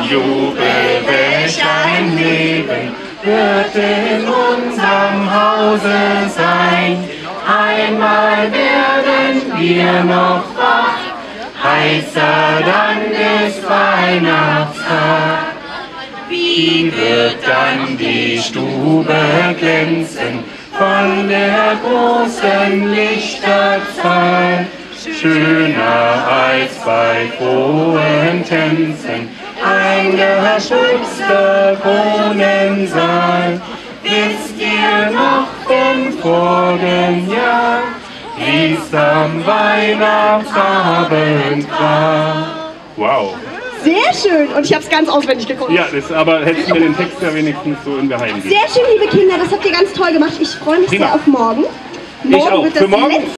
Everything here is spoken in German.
Jubel, welch ein Leben wird in unserem Hause sein. Einmal werden wir noch wach, heißer Dank ist Weihnachtstag. Wie wird dann die Stube glänzen von der großen Lichterzahl? Schöner als bei frohen Tänzen ein geschmückter Kronensaal. Wisst ihr noch im vorigen Jahr, wie's am Weihnachtsabend war? Wow! Sehr schön, und ich habe es ganz auswendig gekonnt. Ja, aber hättest du mir den Text ja wenigstens so in Geheim gegeben. Sehr schön, liebe Kinder, das habt ihr ganz toll gemacht. Ich freue mich sehr auf morgen. Ich auch. Für morgen